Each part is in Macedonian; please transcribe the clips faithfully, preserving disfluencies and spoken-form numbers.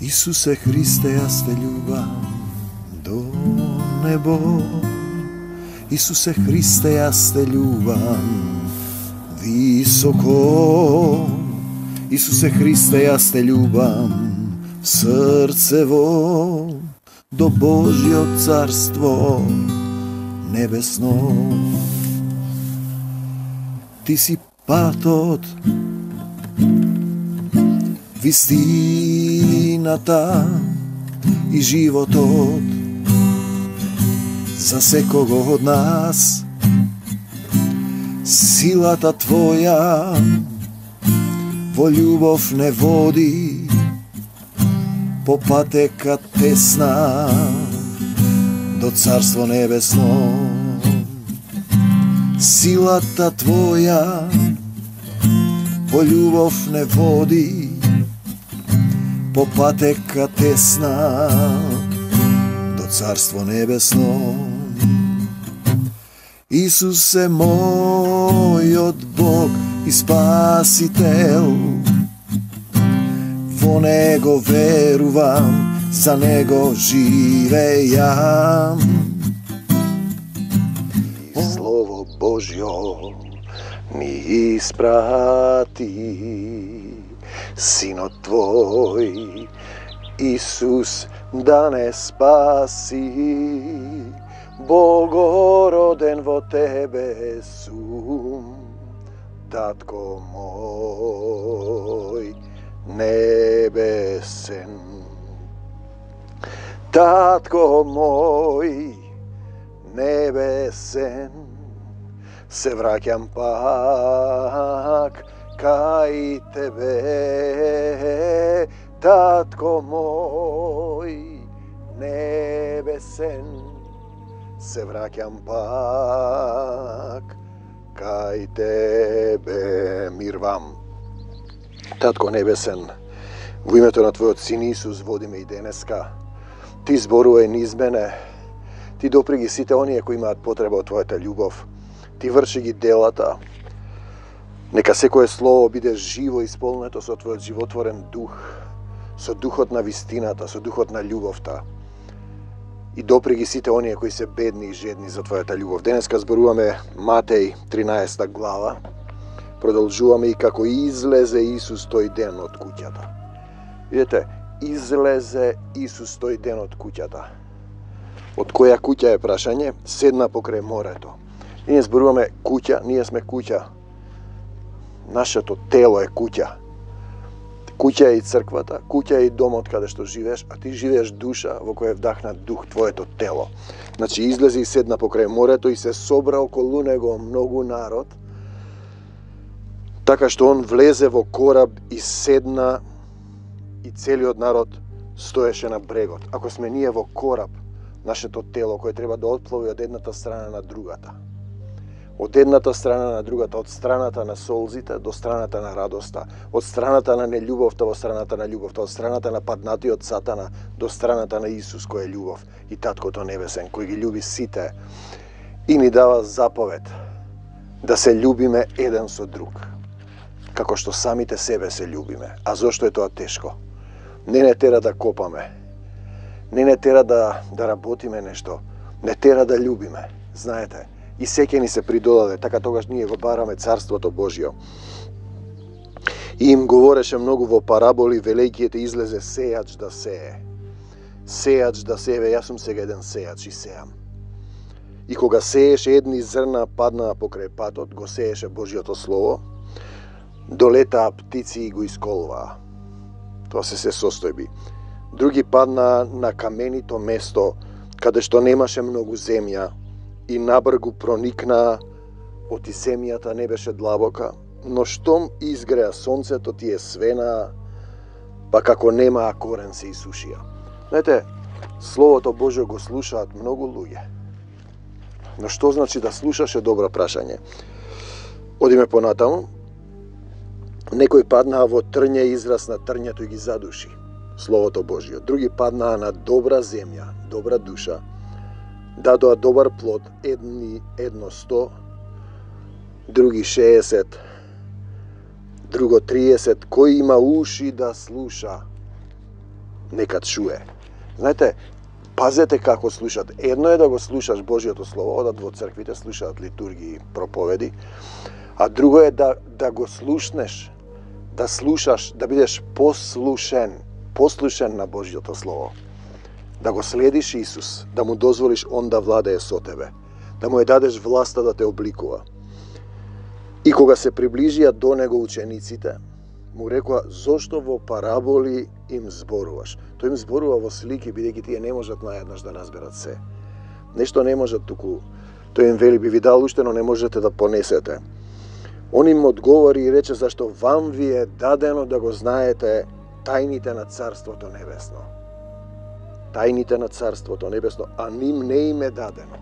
Isuse Hrisте, јас те љубам до небо. Isuse Hrisте, јас те љубам високо. Isuse Hrisте, јас те љубам срцево до Божјо царство небесно. Ти си патот, вистината и животот за секого од нас. Силата Твоја во љубов не води по патека тесна до Царство небесно. Силата Твоја во љубов не води по патека тесна до Царство небесно. Исусе мојот Бог и Спасител, во Него верувам, за Него живејам. И Слово Божјо ни испрати, Синот Твој, Исус, да не спаси. Богороден во Тебе сум, Татко мој небесен. Татко мој небесен, се враќам пак кај Тебе. Татко мој небесен, се враќам пак кај Тебе. Мирвам. Татко небесен, во името на Твојот Син Исус водиме и денеска. Ти зборувај низ мене, Ти допри сите оние кои имаат потреба од Твојата љубов. Ти врши ги делата. Нека секое слово биде живо исполнето со Твојот животворен дух, со духот на вистината, со духот на љубовта. И допри ги сите оние кои се бедни и жедни за Твојата љубов. Денеска зборуваме Матеј тринаесета глава. Продолжуваме и како излезе Исус тој ден од куќата. Видете, излезе Исус тој ден од куќата. Од која куќа е прашање? Седна покрај морето. Ние зборуваме куќа, ние сме куќа. Нашето тело е куќа. Куќа е и црквата, куќа е и домот каде што живееш, а ти живееш душа во која е вдахнат дух твоето тело. Значи излезе и седна покрај морето и се собра околу него многу народ, така што он влезе во кораб и седна и целиот народ стоеше на брегот. Ако сме ние во кораб, нашето тело кој треба да отплови од едната страна на другата, од едната страна на другата, од страната на солзите до страната на радоста, од страната на нељубовта во страната на љубовта, од страната на паднатиот сатана до страната на Исус кој е љубов и Таткото небесен кој ги љуби сите и ни дава заповед да се љубиме еден со друг, како што самите себе се љубиме. А зошто е тоа тешко? Не не тера да копаме, не не тера да, да работиме нешто, не тера да љубиме, знаете. И сеќе ни се придодаде, така тогаш ние го бараме Царството Божјо. И им говореше многу во параболи, велејќи ете излезе сејач да сее. Сејач да сее, јас сум сега еден сејач и сеам. И кога сееше едни зрна паднаа покрај патот, го сееше Божјото Слово, долетаа птици и го исколваа. Тоа се се состојби. Други паднаа на каменито место, каде што немаше многу земја, и набргу проникнаа, оти земјата не беше длабока, но штом изгреа сонцето, тие свенаа, па како немаа корен се исушија. Знаете, Словото Божјо го слушаат многу луѓе. Но што значи да слушаш е добро прашање. Одиме понатаму. Некои паднаа во трње, израс на трњето и ги задуши Словото Божјо. Други паднаа на добра земја, добра душа, дадоа добар плод, едни едно сто, други шеесет, друго триесет. Кој има уши да слуша, нека чуе. Знаете, пазете како слушат. Едно е да го слушаш Божиото Слово, одат во црквите, слушаат литургии, проповеди, а друго е да, да го слушнеш, да слушаш, да бидеш послушен, послушен на Божиото Слово. Да го следиш Исус, да му дозволиш Он да владее со тебе, да му ја дадеш власта да те обликува. И кога се приближија до него учениците, му рекоа, зошто во параболи им зборуваш? Тој им зборува во слики, бидејќи тие не можат наеднаш да разберат се. Нешто не можат туку. Тој им вели, би ви дал уште, но не можете да понесете. Он им одговори и рече, зашто вам ви е дадено да го знаете тајните на Царството Небесно. Тајните на Царството Небесно, а ним не им е дадено.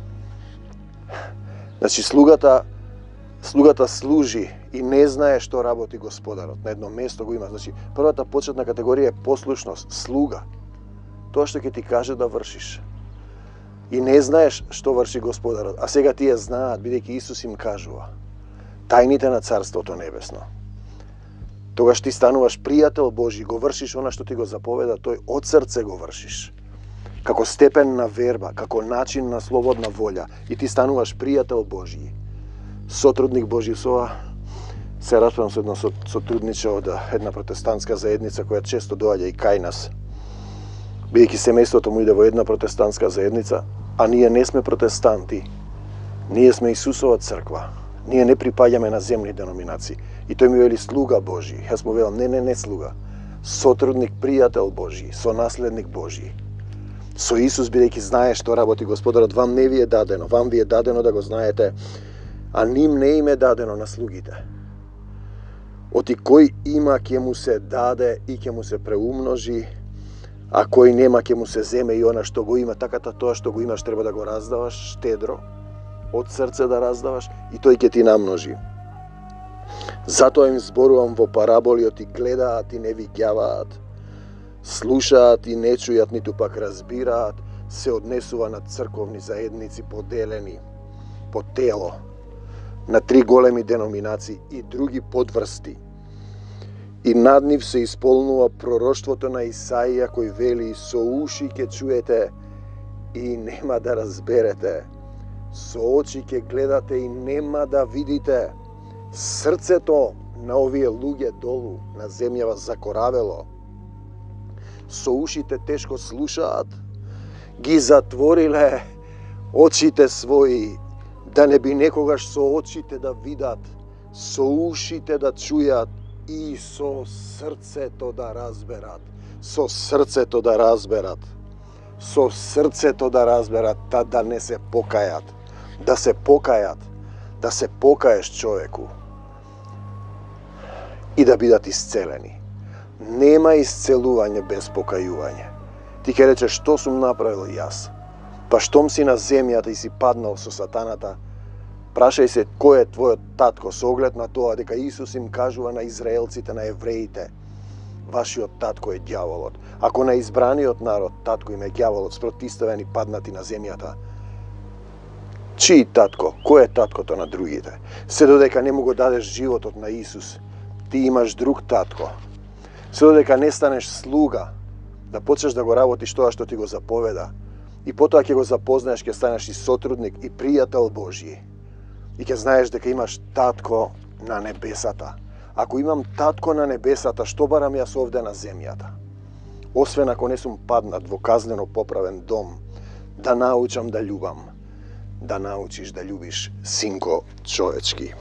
Значи, слугата, слугата служи и не знае што работи Господарот. На едно место го има. Значи, првата почетна категорија е послушност, слуга. Тоа што ќе ти каже да вршиш. И не знаеш што врши Господарот, а сега тие знаат, бидејќи Исус им кажува. Тајните на Царството Небесно. Тогаш ти стануваш пријател Божи, го вршиш она што ти го заповеда, тој од срце го вршиш. Како степен на верба, како начин на слободна волја. И ти стануваш пријател Божи. Сотрудник Божи. Со ова се расправам со едно сотрудниче од една протестантска заедница која често доаѓа и кај нас. Бидејќи семејството му иде во една протестантска заедница, а ние не сме протестанти. Ние сме Исусова црква. Ние не припаѓаме на земни деноминации. И тој ми вели слуга Божи. Јас му велам, не, не, не слуга. Сотрудник, пријател Божи, сонаследник Божи. Со Исус, бидејќи знае што работи Господарот, вам не ви е дадено. Вам ви е дадено да го знаете, а ним не им е дадено на слугите. Оти кој има, ќе му се даде и ќе му се преумножи, а кој нема, ќе му се земе и она што го има. Таката тоа што го имаш треба да го раздаваш штедро, од срце да раздаваш и тој ќе ти намножи. Затоа им зборувам во параболи, оти гледаат и не видјаваат, слушаат и не чујат, ниту пак разбираат, се однесува на црковни заедници поделени по тело, на три големи деноминации и други подврсти. И над нив се исполнува пророштвото на Исаија, кој вели, со уши ќе чуете и нема да разберете, со очи ќе гледате и нема да видите. Срцето на овие луѓе долу на земјава закоравело. Со ушите тешко слушаат, ги затвориле очите своји, да не би некогаш со очите да видат, со ушите да чујат и со срцето да разберат. Со срцето да разберат. Со срцето да разберат, да, да не се покајат. Да се покајат. Да се покаеш човеку. И да бидат исцелени. Нема исцелување без покајување. Ти ќе речеш, што сум направил јас? Па штом си на земјата и си паднал со сатаната, прашај се кој е твојот татко, со оглед на тоа дека Исус им кажува на израелците, на евреите, вашиот татко е ѓаволот. Ако на избраниот народ татко им е ѓаволот, спротивставени паднати на земјата, чиј татко? Кој е таткото на другите? Се додека не му го дадеш животот на Исус, ти имаш друг татко. Се додека не станеш слуга, да почнеш да го работиш тоа што ти го заповеда, и потоа ќе го запознаеш, ќе станеш и сотрудник и пријател Божји. И ќе знаеш дека имаш татко на небесата. Ако имам татко на небесата, што барам јас овде на земјата? Освен ако не сум паднат во казнено поправен дом, да научам да љубам, да научиш да љубиш, синко човечки.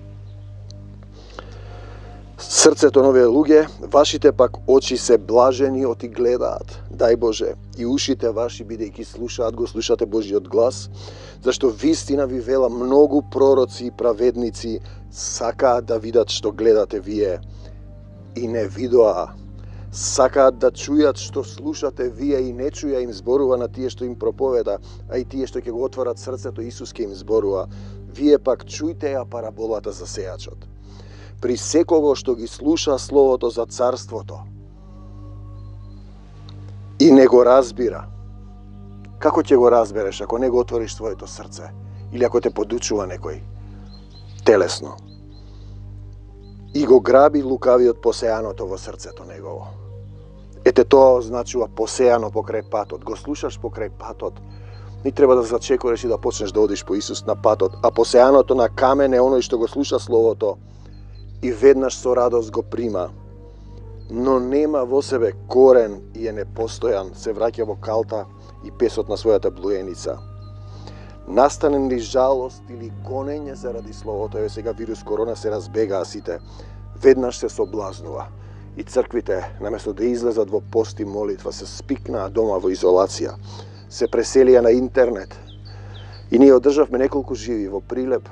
Срцето на овие луѓе, вашите пак очи се блажени, оти гледаат, дај Боже, и ушите ваши, бидејќи слушаат, го слушате Божиот глас, зашто вистина ви вела, многу пророци и праведници сакаат да видат што гледате вие и не видоа. Сакаат да чујат што слушате вие и не чуја, им зборува на тие што им проповеда, а и тие што ќе го отворат срцето, Исус ќе им зборува. Вие пак чујте ја параболата за сејачот. При секого што ги слуша словото за царството и не го разбира, како ќе го разбереш ако не го отвориш своето срце или ако те подучува некој телесно и го граби лукавиот посеаното во срцето негово? Ете тоа означува посејано покрај патот. Го слушаш покрај патот. Не треба да зачекореш и да почнеш да одиш по Исус на патот, а посејаното на камен е оној што го слуша Словото и веднаш со радост го прима, но нема во себе корен и е непостојан, се враќа во калта и песот на својата блуеница. Настане ли жалост или гонење заради Словото, еве сега вирус корона се разбегаа сите, веднаш се соблазнува. И црквите, наместо да излезат во пост и молитва, се спикнаа дома во изолација, се преселија на интернет. И ние одржавме неколку живи во Прилеп,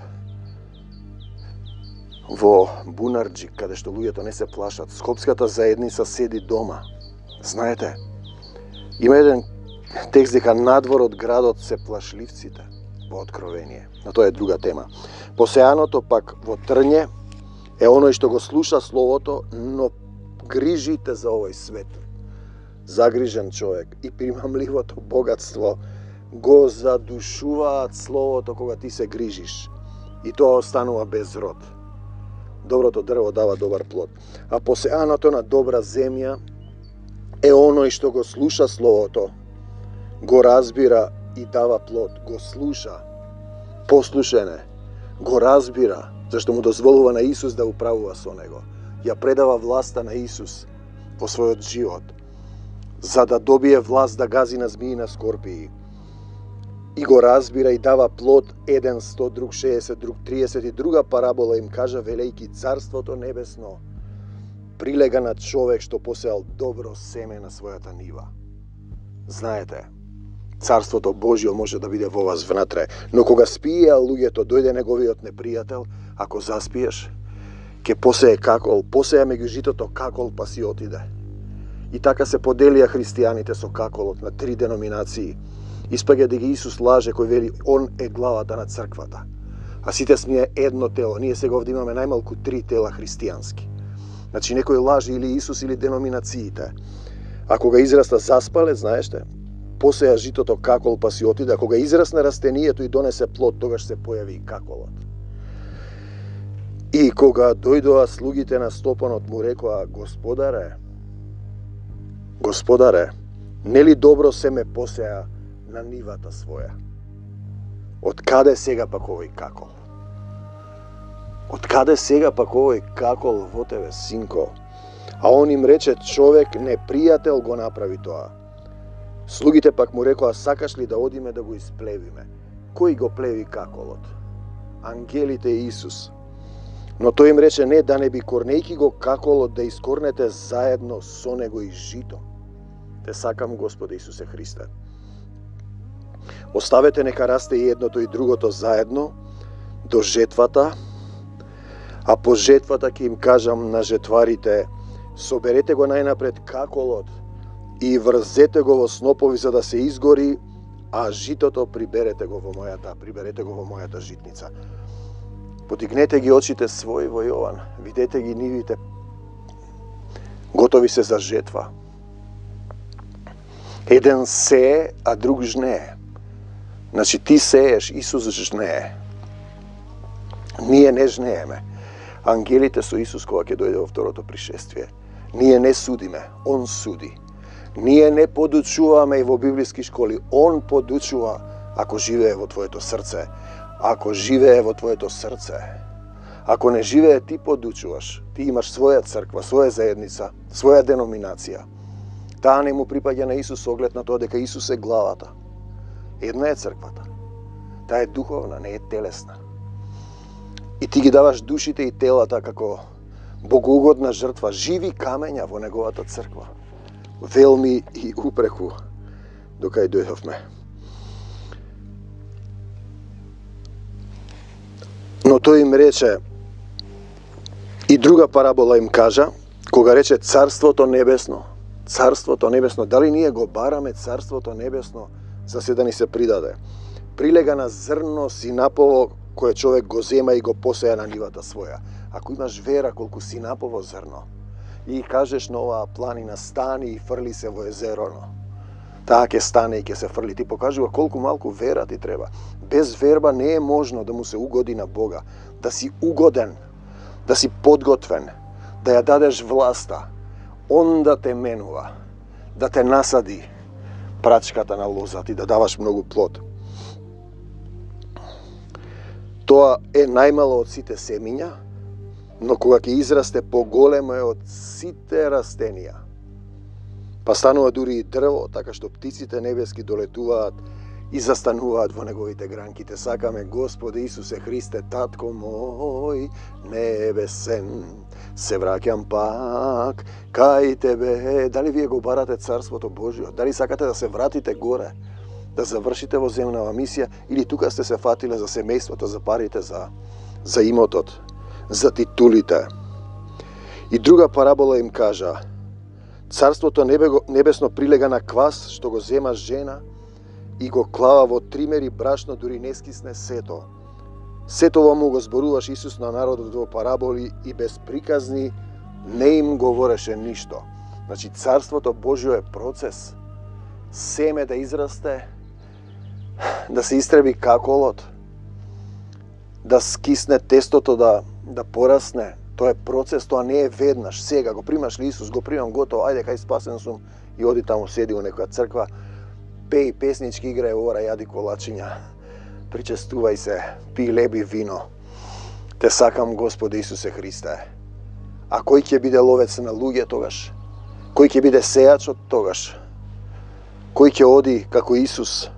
во Бунарджик, каде што луѓето не се плашат. Скопската заедница седи дома. Знаете, има еден текст дека надвор од градот се плашливците во Откровение. Но тоа е друга тема. Посејаното пак во трње е оној што го слуша Словото, но грижите за овој свет. Загрижен човек и примамливото богатство го задушуваат Словото кога ти се грижиш. И тоа останува без род. Доброто дрво дава добар плод. А посејаното на добра земја е оној што го слуша Словото, го разбира и дава плод. Го слуша, послушене, го разбира, зашто му дозволува на Исус да управува со него. Ја предава власта на Исус во својот живот, за да добие власт да гази на змии и на скорпии. И го разбира и дава плод, еден сто, друг шеесет, друг триесет, и друга парабола им кажа, велејки, царството небесно прилега на човек што посеал добро семе на својата нива. Знаете, Царството Божјо може да биде во вас внатре, но кога спиеа луѓето, дојде неговиот непријател, ако заспиеш, ке посее какол, посеја меѓу житото какол, па си отиде. И така се поделија христијаните со каколот на три деноминации. Испаѓа дека Исус лаже кој вели он е главата на црквата. А сите сме едно тело. Ние сега овде имаме најмалку три тела христијански. Значи некој лаже или Исус или деноминациите. А кога израста заспале, знаеште, посеја житото какол па си отиде. А кога израсна растението и донесе плод, тогаш се појави и каколот. И кога дојдоа слугите на стопанот, му рекоа, Господаре, Господаре, нели добро семе посеја на нивата своја? Од каде сега пак овој какол? Од каде сега пак овој какол во тебе, синко? А он им рече, човек непријател го направи тоа. Слугите пак му рекоа, сакаш ли да одиме да го исплевиме? Кој го плеви каколот? Ангелите и Исус. Но тој им рече, не, да не би корнејки го каколот да искорнете заедно со него и жито. Те сакам, Господе Исусе Христе. Оставете нека расте и едното и другото заедно до жетвата, а по жетвата ќе им кажам на жетварите, соберете го најнапред каколот и врзете го во снопови за да се изгори, а житото приберете го во мојата, приберете го во мојата житница. Подигнете ги очите своји во Јован, видете ги нивите, готови се за жетва. Еден сее, а друг жнее. Значи ти сееш, Исус жнее. Ние не жнееме. Ангелите со Исус кога ќе дојде во второто пришествие. Ние не судиме, Он суди. Ние не подучуваме и во библиски школи, Он подучува ако живее во твоето срце. Ако живее во твоето срце. Ако не живее, ти подучуваш. Ти имаш своја црква, своја заедница, своја деноминација. Таа не му припаѓа на Исус со оглед на тоа дека Исус е главата. Една е црквата. Таа е духовна, не е телесна. И ти ги даваш душите и телата како богоугодна жртва, живи камења во неговата црква. Велми и упреку, докај дојдовме. Но тој им рече, и друга парабола им кажа, кога рече Царството Небесно, Царството Небесно, дали ние го бараме Царството Небесно за се да ни се придаде? Прилега на зрно синапово кое човек го зема и го посеја на нивата своја. Ако имаш вера колку синапово зрно и кажеш на оваа планина стани и фрли се во езероно, таа ќе стане и ќе се фрли. Ти покажува колку малку вера ти треба. Без верба не е можно да му се угоди на Бога, да си угоден, да си подготвен, да ја дадеш власта. Он да те менува. да те насади прачката на лозата и да даваш многу плод. Тоа е најмало од сите семиња, но кога ќе израсте поголемо е од сите растенија. Па станува дури и дрво, така што птиците небески долетуваат и застануваат во неговите гранки. Те сакаме, Господи Исусе Христе, Татко мој небесен, се враќам пак кај Тебе. Дали вие го барате Царството Божјо? Дали сакате да се вратите горе, да завршите во земнава мисија, или тука сте се фатиле за семејството, за парите, за, за имотот, за титулите? И друга парабола им кажа: Царството небесно прилега на квас, што го зема жена и го клава во тримери брашно, дури не скисне сето. Сето ова му го зборуваш Исус на народот во параболи и без приказни не им говореше ништо. Значи, Царството Божјо е процес. Семе да израсте, да се истреби каколот, да скисне тестото, да, да порасне. Тоа е процес, тоа не е веднаш. Сега го примаш ли Исус, го примам, готово, ајде кај спасен сум, и оди таму, седи во некоја црква, пеј песнички, играј ора, јади колачиња, причестувај се, пи леби вино. Те сакам, Господи Исусе Христе. А кој ќе биде ловец на луѓе тогаш? Кој ќе биде сејачот тогаш? Кој ќе оди како Исус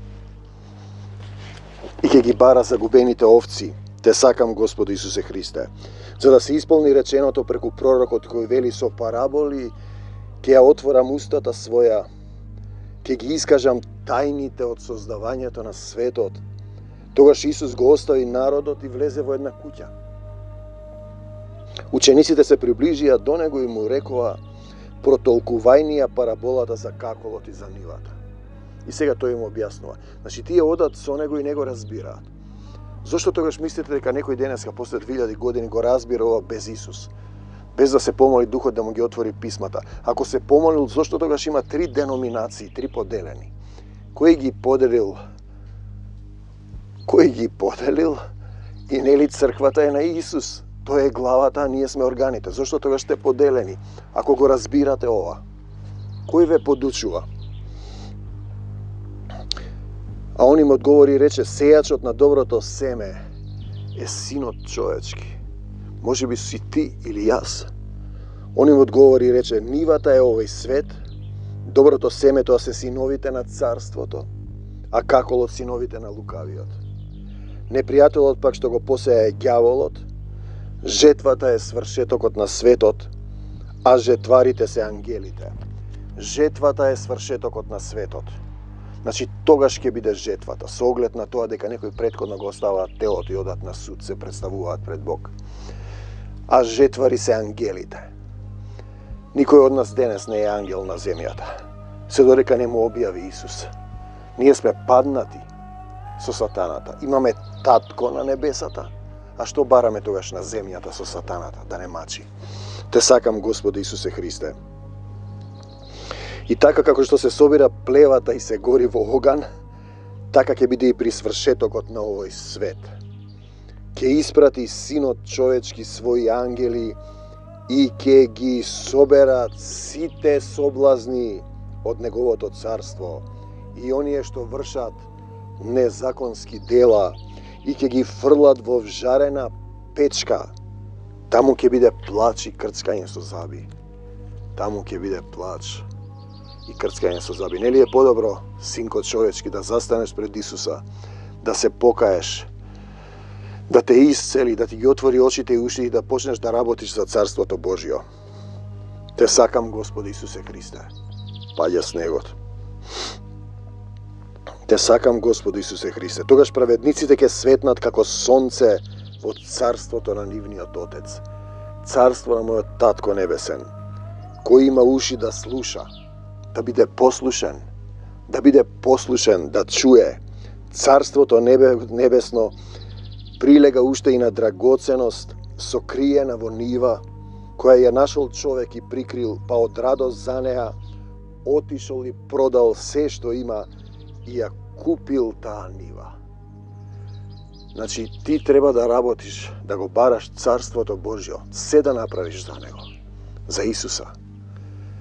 и ќе ги бара загубените овци? Те сакам, Господи Исусе Христе. За да се исполни реченото преку пророкот кој вели: со параболи ќе ја отворам устата своја, ќе ги искажам тајните од создавањето на светот. Тогаш Исус го остави народот и влезе во една куќа. Учениците се приближија до него и му рекоа: протолкувај параболата за каколот и за нивата. И сега тој им објаснува. Значи, тие одат со него и не го разбираат. Зошто тогаш мислите дека некој денеска после две илјади години го разбира ова без Исус? Без да се помоли Духот да му ги отвори писмата? Ако се помолил, зошто тогаш има три деноминации, три поделени? Кој ги поделил? Кој ги поделил? И нели црквата е на Исус? Тој е главата, а ние сме органите. Зошто тогаш сте поделени? Ако го разбирате ова, кој ве подучува? А он им одговори и рече: сејачот на доброто семе е синот човечки. Може би си ти или јас. Он им одговори и рече: нивата е овој свет, доброто семе тоа се синовите на царството, а каколот синовите на лукавиот. Непријателот пак што го посеја е ѓаволот, жетвата е свршетокот на светот, а жетварите се ангелите. Жетвата е свршетокот на светот. Значи, тогаш ќе биде жетвата, со оглед на тоа дека некои претходно го оставаат телото и одат на суд, се представуваат пред Бог. А жетвари се ангелите. Никој од нас денес не е ангел на земјата, се додека не му објави Исус. Ние сме паднати со сатаната. Имаме татко на небесата. А што бараме тогаш на земјата со сатаната, да не мачи? Те сакам, Господи Исусе Христе. И така како што се собира плевата и се гори во оган, така ќе биде и при свршетокот на овој свет. Ќе испрати Синот човечки своји ангели и ќе ги соберат сите соблазни од неговото царство и оние што вршат незаконски дела и ќе ги фрлат во вжарена печка. Таму ќе биде плач и крцкање со заби. Таму ќе биде плач и крцкање со заби. Нели е подобро, синко човечки, да застанеш пред Исуса, да се покаеш, да те исцели, да ти ги отвори очите и ушите и да почнеш да работиш за Царството Божјо. Те сакам, Господи Исусе Христе. Паѓа снегот. Те сакам, Господи Исусе Христе. Тогаш праведниците ќе светнат како сонце во Царството на нивниот Отец. Царство на мојот Татко Небесен. Кој има уши да слуша, да биде послушен, да биде послушен, да чуе. Царството небе, небесно прилега уште и на драгоценост, сокриена во нива, која ја нашол човек и прикрил, па од радост за неа отишол и продал се што има и ја купил таа нива. Значи, ти треба да работиш, да го бараш Царството Божјо, се да направиш за него, за Исуса.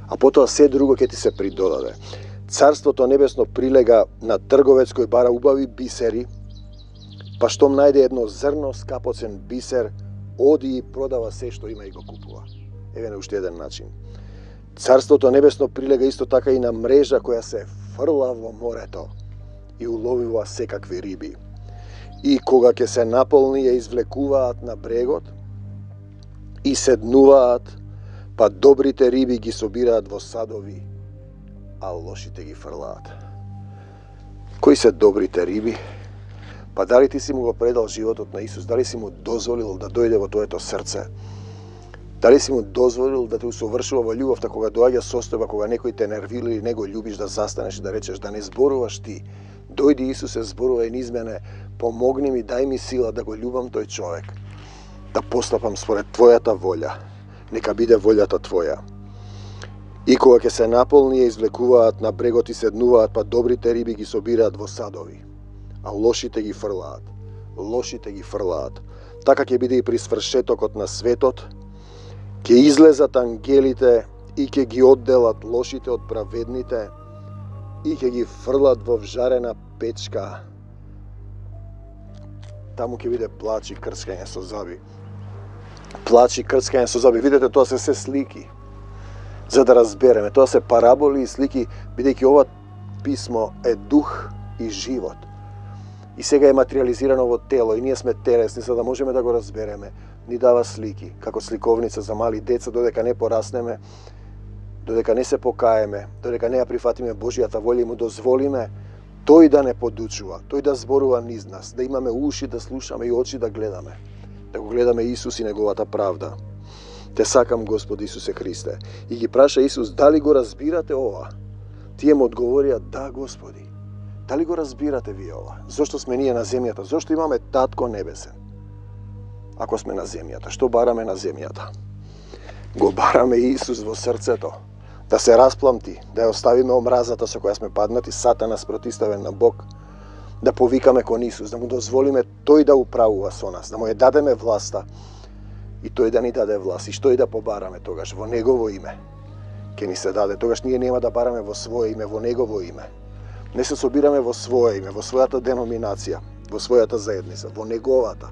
а потоа се друго ќе ти се придодаде. Царството небесно прилега на трговец кој бара убави бисери, па штом најде едно зрно скапоцен бисер, оди и продава се што има и го купува. Еве на уште еден начин. Царството небесно прилега исто така и на мрежа која се фрла во морето и уловува секакви риби. И кога ќе се наполни, ја извлекуваат на брегот и седнуваат, па добрите риби ги собираат во садови, а лошите ги фрлаат. Кои се добрите риби? Па дали ти си му го предал животот на Исус? Дали си му дозволил да дојде во твоето срце? Дали си му дозволил да те усовршува во љубовта кога доаѓа состојба, кога некој те нервира или не го љубиш, да застанеш и да речеш, да не зборуваш ти? Дојди Исусе, зборувај низ мене, помогни ми, дај ми сила да го љубам тој човек, да постапам според твојата волја, нека биде волјата твоја. И кога ќе се наполни, ја извлекуваат на брегот и седнуваат, па добрите риби ги собираат во садови, а лошите ги фрлаат. Лошите ги фрлаат. Така ќе биде и при свршетокот на светот, ќе излезат ангелите и ќе ги одделат лошите од праведните и ќе ги фрлат во вжарена печка. Таму ќе биде плач и крскање со зъби. Плач и крскање со зъби. Видете, тоа се се слики. За да разбереме, тоа се параболи и слики, бидејќи ова писмо е дух и живот. И сега е материализирано во тело и ние сме телесни, за да можеме да го разбереме. Ни дава слики, како сликовница за мали деца, додека не пораснеме, додека не се покаеме, додека не ја прифатиме Божјата волја и му дозволиме тој да не подучува, тој да зборува низ нас, да имаме уши да слушаме и очи да гледаме, да го гледаме Исус и неговата правда. Те сакам, Господи Исусе Христе. И ги праша Исус, дали го разбирате ова? Тие му одговорија, да, Господи. Дали го разбирате вие ова? Зошто сме ние на земјата? Зошто имаме Татко Небесен? Ако сме на земјата, што бараме на земјата? Го бараме Исус во срцето, да се распламти, да ја оставиме омразата со која сме паднати, Сатана спротиставен на Бог, да повикаме кон Исус, да му дозволиме тој да управува со нас, да му ја дадеме власта и тој да ни даде власт. И што и да побараме тогаш во негово име ќе ни се даде. Тогаш ние нема да бараме во свое име, во негово име. Не се собираме во свое име, во својата деноминација, во својата заедница, во неговата.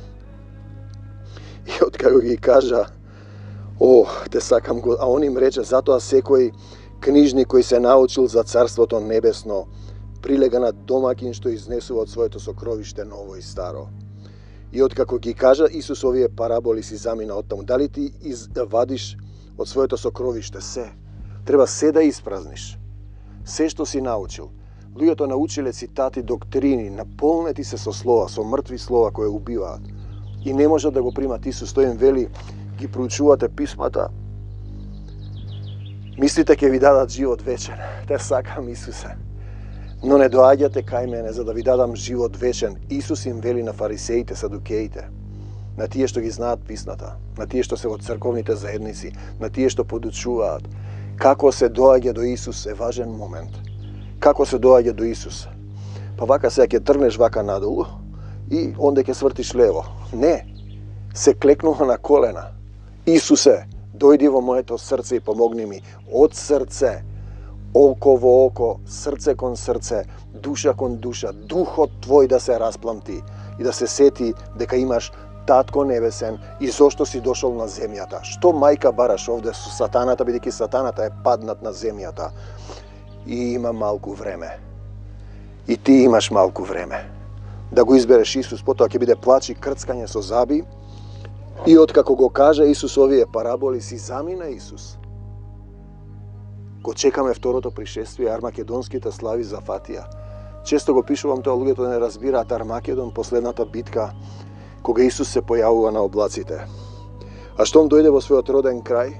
И откако ги кажа, о, те сакам го, а он им рече, затоа секој книжник кој се научил за Царството Небесно, прилега на домакин што изнесува од своето сокровиште ново и старо. И откако ги кажа Исус овие параболи, си замина оттаму. Дали ти извадиш од своето сокровиште се? Треба се да испразниш. Се што си научил. Луѓето научиле цитати, доктрини, наполнети се со слова, со мртви слова кои убиваат. И не можат да го примат Исус. Тој им вели, ги проучувате писмата, мислите ќе ви дадат живот вечен. Те сакам, Исусе. Но не доаѓате кај мене за да ви дадам живот вечен. Исус им вели на фарисеите, садукеите, на тие што ги знаат писната, на тие што се во црковните заедници, на тие што подучуваат. Како се доаѓа до Исус е важен момент. Како се доаѓа до Исус? Па вака сега ќе трнеш вака надолу и онде ќе свртиш лево. Не, се клекнува на колена. Исусе, дојди во моето срце и помогни ми. Од срце, око во око, срце кон срце, душа кон душа, духот твој да се распламти и да се сети дека имаш Татко Небесен и зошто си дошол на земјата. Што мајка бараш овде со сатаната, бидејќи сатаната е паднат на земјата и има малку време. И ти имаш малку време да го избереш Исус, потоа ќе биде плач и крцкање со зъби. И откако го кажа Исус овие параболи, си замина Исус. Го чекаме второто пришествие, Армакедонските слави за Фатија. Често го пишувам тоа, луѓето не разбираат Армакедон, последната битка, кога Исус се појавува на облаците. А штом дојде во својот роден крај,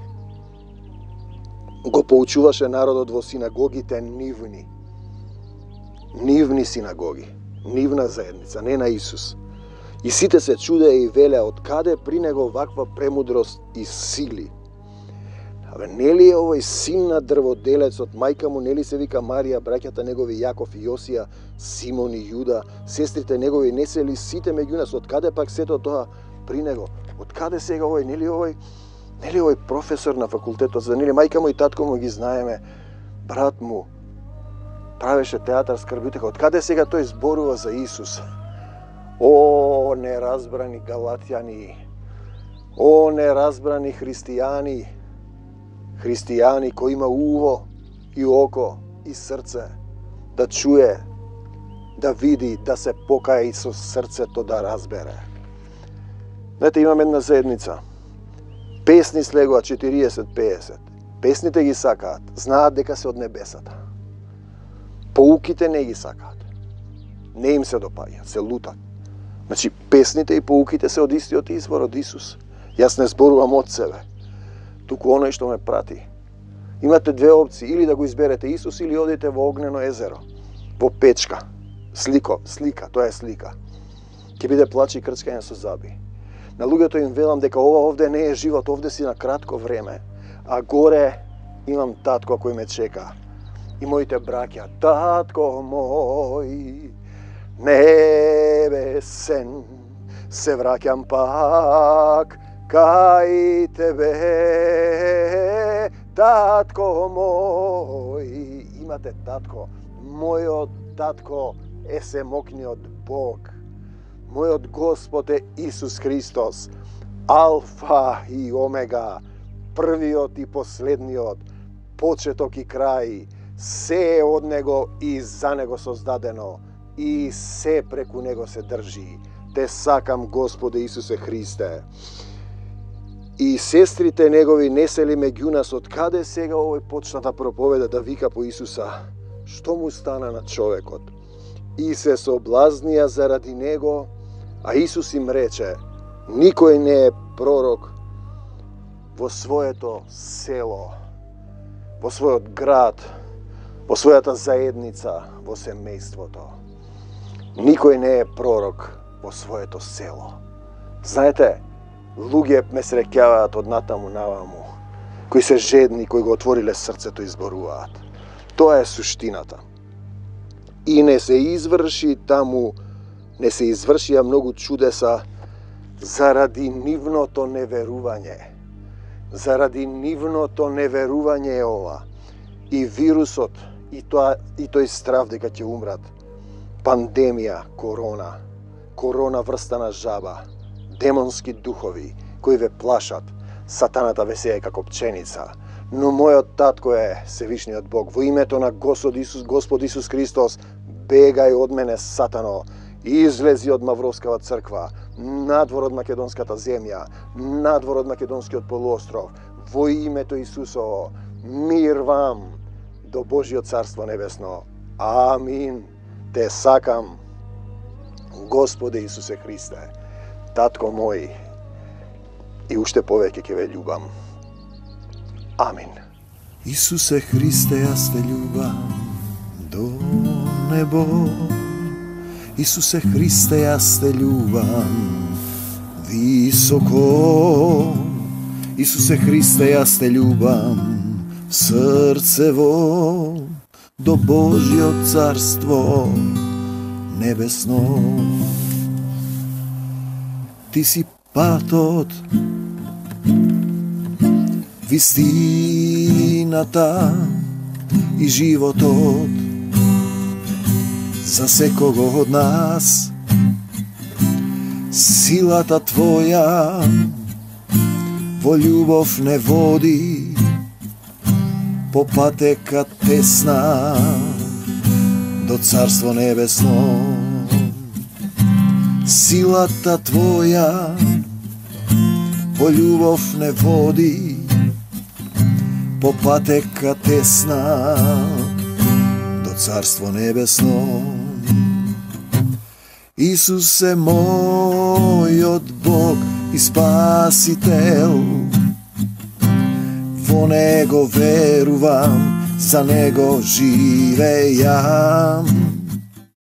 го поучуваше народот во синагогите нивни. Нивни синагоги, нивна заедница, не на Исус. И сите се чудеа и велеа, од каде при него ваква премудрост и сили? Абе, нели е овој син на дрводелецот, мајка му нели се вика Марија, браќата негови Јаков и Јосија, Симон и Јуда, сестрите негови, не се ли сите меѓу нас? Од каде пак сето тоа при него? Од каде сега овој, нели овој Нели овој професор на факултетот, за нели мајка му и татко му ги знаеме, брат му правеше театар Скрбютека. Од каде сега тој зборува за Исус? О, неразбрани галатјани, о, неразбрани христијани, христијани кој има уво и око и срце да чуе, да види, да се покае и со срцето да разбере. Знаете, имам една заедница. Песни слегува четириесет пеесет. Песните ги сакаат, знаат дека се од небесата. Поуките не ги сакаат. Не им се допаѓа, се лутат. Значи, песните и поуките се од истиот извор, од Исус. Јас не зборувам од себе, туку оној што ме прати. Имате две опции, или да го изберете Исус, или одите во огнено езеро, во печка. Слико, слика, тоа е слика. Ќе биде плач и крчкање со заби. На луѓето им велам дека ова овде не е живот, овде си на кратко време, а горе имам татко кој ме чека. И моите браќа, татко мој, небесен, се враќам пак кај тебе, татко мој. Имате татко, мојот татко е семокниот Бог. Мојот Господ е Исус Христос, Алфа и Омега, првиот и последниот, почеток и крај, се е од Него и за Него создадено, и се преку Него се држи. Те сакам, Господе Исусе Христе. И сестрите Негови не се ли меѓу нас, од каде сега овој почна да проповеда, да вика по Исуса? Што му стана на човекот? И се соблазнија заради Него, а Исус им рече, никој не е пророк во своето село, во својот град, во својата заедница, во семејството. Никој не е пророк во своето село. Знаете, луѓе ме среќаваат од натаму наваму, кои се жедни, кои го отвориле срцето и зборуваат. Тоа е суштината. И не се изврши таму, не се извршија многу чудеса заради нивното неверување. Заради нивното неверување е ова. И вирусот, и, тоа, и тој страв дека ќе умрат. Пандемија, корона, корона врста на жаба, демонски духови кои ве плашат, сатаната ве сеја како пченица. Но мојот татко е Севишниот Бог. Во името на Господ Исус, Господ Исус Христос, бегај од мене, сатано, излези од Мавровскава црква, надвор од македонската земја, надвор од македонскиот полуостров. Во името Исусово, мир вам до Божиот царство небесно. Амин. Те сакам, Господе Исусе Христе, татко мој, и уште повеќе ќе ве љубам. Амин. Исусе Христе, јас те љубам до небо. Исусе Христе, јас те љубам високо. Исусе Христе, јас те љубам срцево до Божиот царство небесно. Ти си патот, вистината и животот за секого од нас. Силата Твоја во љубов не води по патека тесна до царство небесно. Силата Твоја во љубов не води по патека тесна до царство небесно. Исус е мојот Бог и Спасител, во Него верувам, за Него живејам.